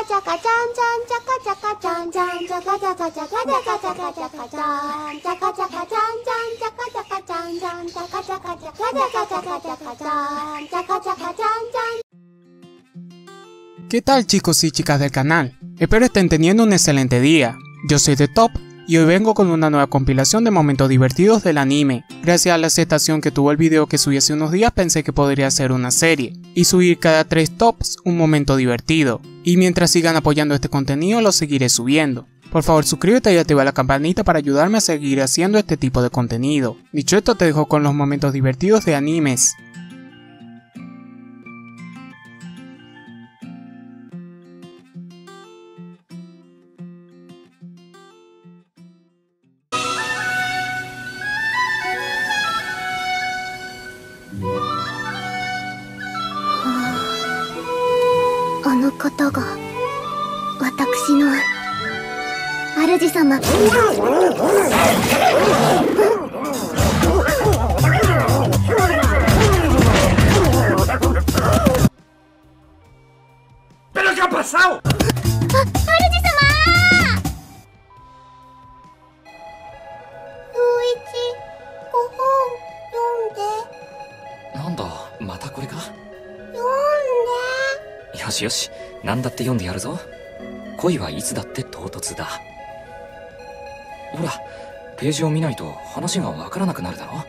¿Qué tal, chicos y chicas del canal? Espero estén teniendo un excelente día. Yo soy The Top y hoy vengo con una nueva compilación de momentos divertidos del anime. Gracias a la aceptación que tuvo el video que subí hace unos días, pensé que podría ser una serie y subir cada 3 tops un momento divertido. Y mientras sigan apoyando este contenido lo seguiré subiendo. Por favor, suscríbete y activa la campanita para ayudarme a seguir haciendo este tipo de contenido. Dicho esto, te dejo con los momentos divertidos de animes. ¿Pero qué ha pasado? よしよし、なんだって読んでやるぞ。恋はいつだって唐突だ。ほら、ページを見ないと話がわからなくなるだろ。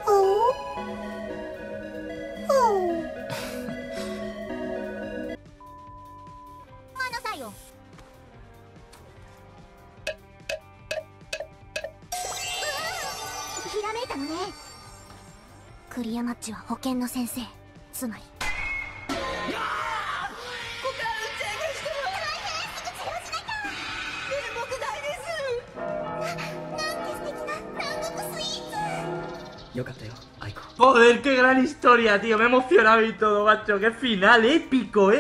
ひらめいたのね。クリアマッチは保健の先生、つまり Joder, qué gran historia, tío. Me he emocionado y todo, macho. Qué final épico,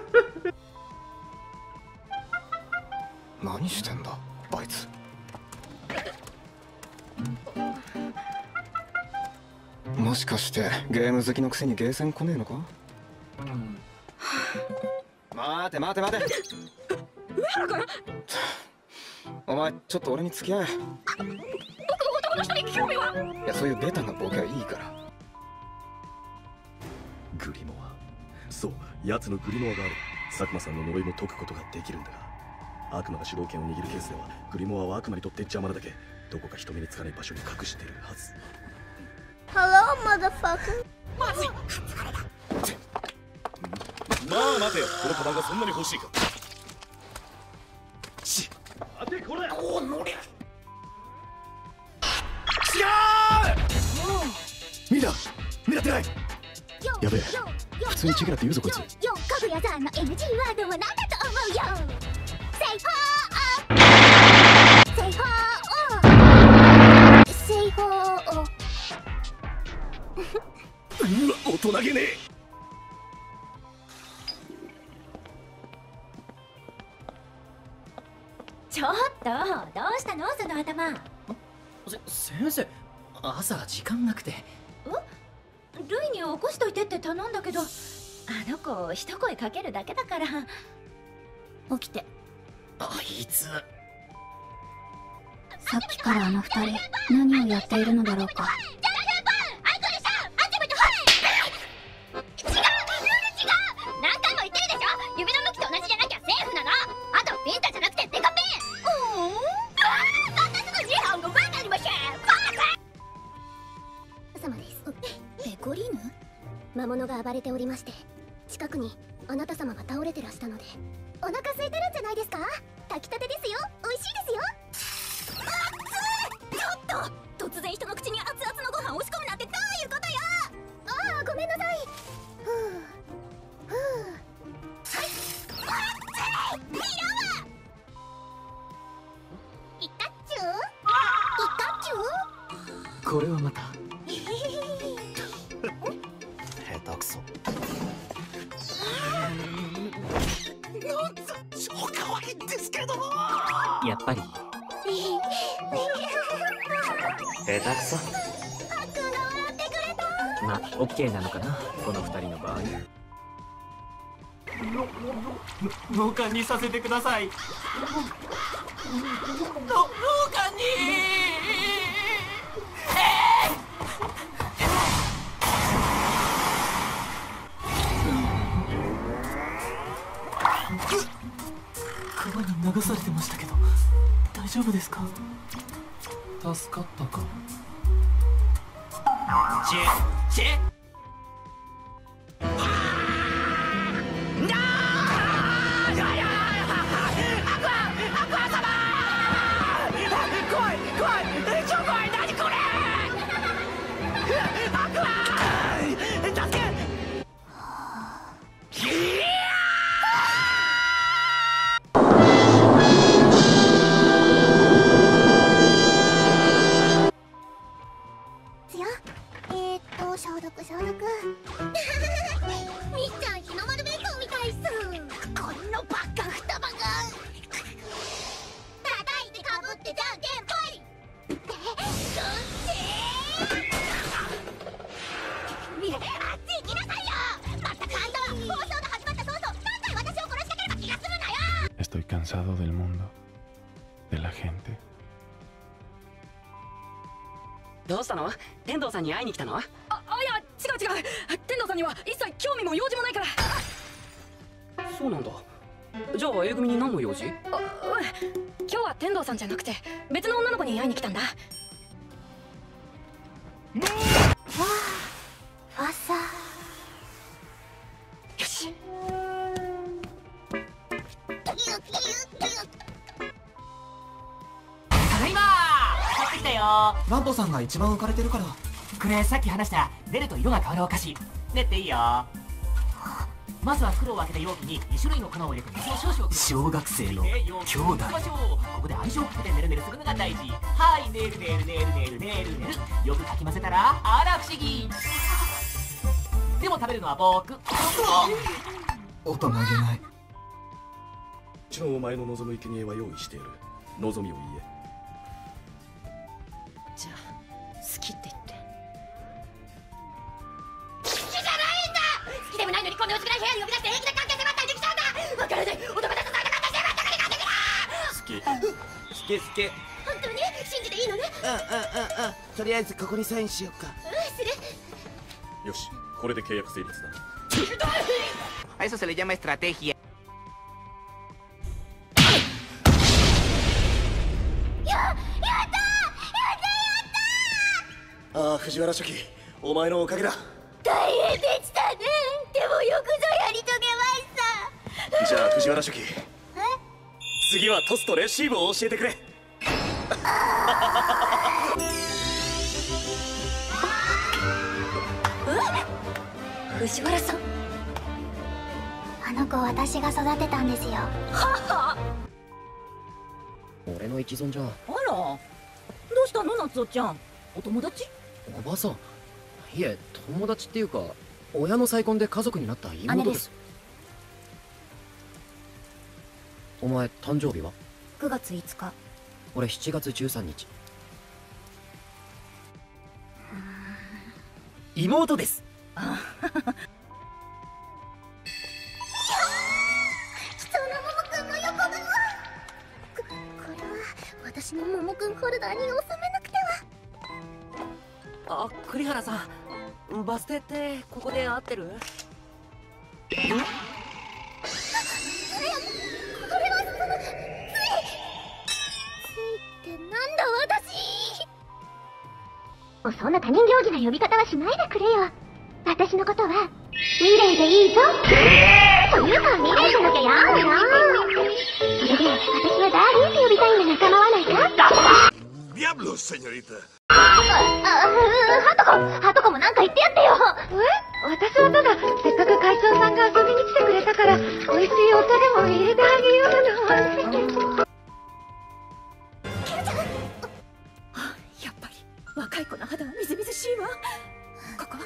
何してんだ、あいつ。もしかしてゲーム好きのくせにゲーセン来ねえのか？待て待て待て。お前ちょっと俺に付き合え。僕男の人に興味は。いや、そういうベタなボケはいいから。 グリモア、そう奴のグリモアがあれば佐久間さんの呪いも解くことができるんだが、悪魔が主導権を握るケースではグリモアは悪魔にとって邪魔なだけどこか人目につかない場所に隠しているはず。 Hello, motherfucker. まずい、まあ待て、このカバンがそんなに欲しいか。待てこれ。おお、乗り。違う。見たってない。やべえ、普通にチゲラって言うぞこいつ。 かぐやさんの NG ワードは何だと思うよ。セイホー。 うわ、大人げねえ。 ちょっとどうしたのその頭。 先生、朝時間なくて。 ルイに起こしといてって頼んだけど、あの子一声かけるだけだから。起きて。 あいつさっきからあの二人何をやっているのだろうか。魔物が暴れておりまして、近くにあなた様が倒れてらしたので。お腹空いてるんじゃないですか？炊きたてですよ。美味しいですよ。ちょっと突然人の口に熱々のご飯押し込むなんてどういうことよ。ああ、ごめんなさい。イカチュウ？イカチュウ？ これはまた下手くそ。 超可愛いんですけど。 やっぱり下手くそ。 まあ OK なのかな、この2人の場合。 脳幹にさせてください。脳幹に。川に流されてましたけど大丈夫ですか？助かったか。チェ消毒消毒みっちゃん日の丸弁当みたいっす。このバカ双葉が叩いてかぶってじゃんけんぽいってあっち行きなさいよ。まったくあんたは放送の始まった早々何回私を殺したければ気が済むのよ。 Estoy cansado del mundo, de la gente. どうしたの？天童さんに会いに来たの？いや違う。天童さんには一切興味も用事もないから。そうなんだ。じゃあ A 組に何の用事？今日は天童さんじゃなくて別の女の子に会いに来たんだ。 朝よし。 ただいま買ってきたよ。ランボさんが一番浮かれてるから。これさっき話した出ると色が変わるお菓子。練っていいよ。まずは袋を開けた容器に2種類の粉を入れて水を少々。小学生の兄弟。ここで愛情をかけてねるねるするのが大事。はい、ねるねるねるねるねるねる。よくかき混ぜたらあら不思議。でも食べるのは僕。大人げない。 うちのお前の望む生贄は用意している。望みを言え。 じゃあ好きって言って。 好きじゃないんだ。好きでもないのにこんな薄暗い部屋に呼び出して平気な関係迫ったりできちゃうんだ。わからない男だとされた関係迫ったりなんだから。 好き本当に信じていいのね。 とりあえずここにサインしようか。 する。 よし、これで契約成立だ。 A eso se le llama estrategia。 ああ、藤原書記、お前のおかげだ。 大変でしたね。でもよくぞやり遂げました。 じゃあ藤原書記、次はトスとレシーブを教えてくれ。 藤原さん、あの子私が育てたんですよ。 俺の一存じゃ。 あら、どうしたの夏夫ちゃん、お友達？ おばさん。いえ、友達っていうか親の再婚で家族になった妹です。お前誕生日は 9月5日。 俺7月13日。 妹です。 貴重なモモくんの横分はこれは私のモモくんホルダーに収めなくては。 あ、栗原さん、バス停ってここで合ってる？ これはそのついってなんだ私。もうそんな他人行儀な呼び方はしないでくれよ。私のことはミレイでいいぞ。というかミレイじゃなきゃやだな。それで私はダーリンって呼びたいんだが構わないか。 Diablos, señorita。 ハトコもなんか言ってやってよ。 私はただせっかく会長さんが遊びに来てくれたから美味しい音でも入れてあげようの。 やっぱり若い子の肌はみずみずしいわ。ここ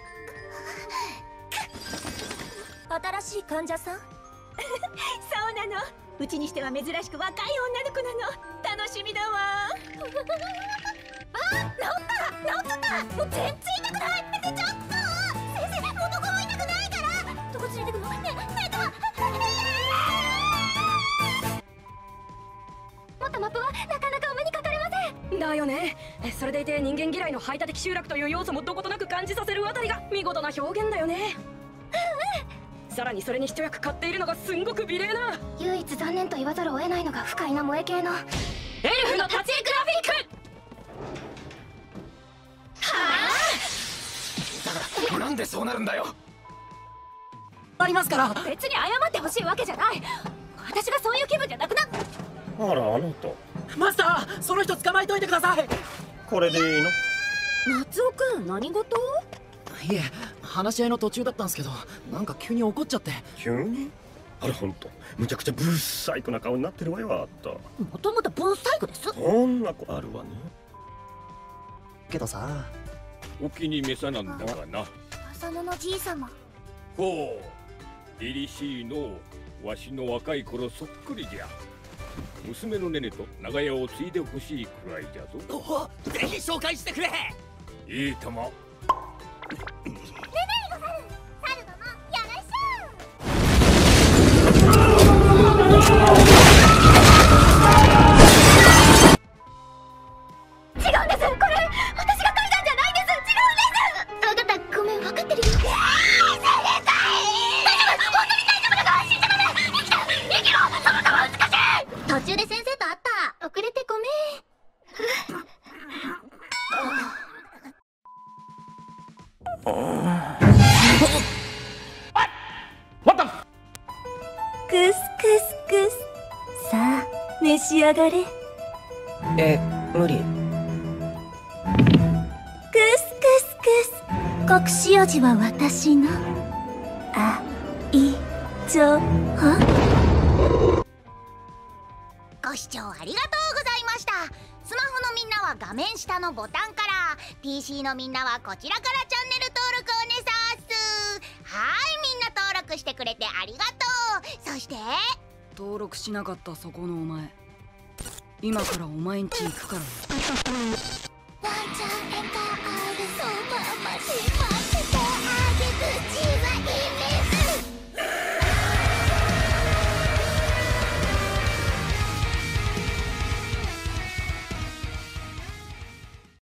新しい患者さん？そうなの。うちにしては珍しく若い女の子なの。楽しみだわ。あ、治った。もう全然痛くない。ちょっと先生、男も痛くないから。どこ連れてくの？ねえ、とはだよね。それでいて人間嫌いの排他的集落という要素もどことなく感じさせるあたりが見事な表現だよね。さらにそれに一役買っているのがすんごく美麗な、 唯一残念と言わざるを得ないのが不快な萌え系のエルフの立ち絵グラフィック。 だからなんでそうなるんだよ。 ありますから。 別に謝ってほしいわけじゃない。私がそういう気分じゃなくな。 あら、あなたマスター、その人捕まえといてください。 これでいいの？ 松尾くん、何事？ いえ、話し合いの途中だったんですけど、なんか急に怒っちゃって。 急に？あら、ほんとむちゃくちゃブーサイクな顔になってるわよ、あった。 もともとブーサイクです。 そんな子あるわね。 けどさ、 お気に召さなんだがな。 浅野のじいさま。 ほう、凛々しいの。わしの若い頃そっくりじゃ。娘のネネと長屋を継いでほしいくらいじゃぞ。 お、ぜひ紹介してくれ。 いいとも。 ネネにござる。猿殿、よろし違うんです。これ私が書いたんじゃないんです。違うんです。分かった、ごめん、分かってるよ。途中で先生と会った。遅れてごめん。 クスクスクス。さあ召し上がれ。 無理。 クスクスクス。隠し味は私の。 ご視聴ありがとうございました。スマホのみんなは画面下のボタンから、 PC のみんなはこちらからチャンネル登録おねさーす。はい、みんな登録してくれてありがとう。そして登録しなかったそこのお前、今からお前んち行くからね。